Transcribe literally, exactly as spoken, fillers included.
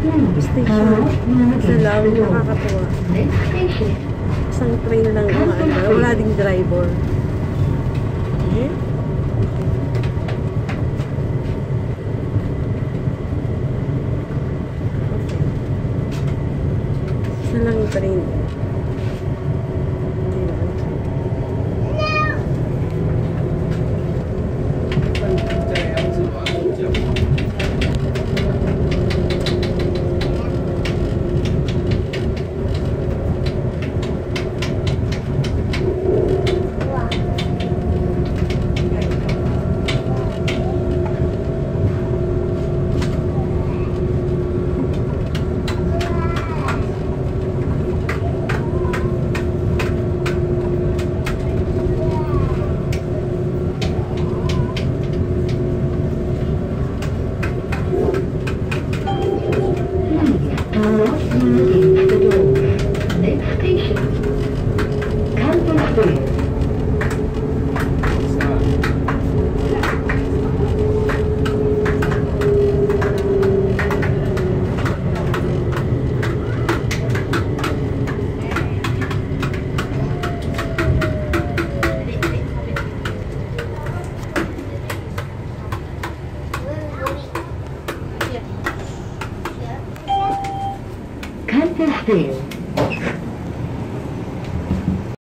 Station. Isa lang, nakakatuwa. Isang train lang umaandar. Wala ding driver. Okay. Isa lang yung train. Campus Vale.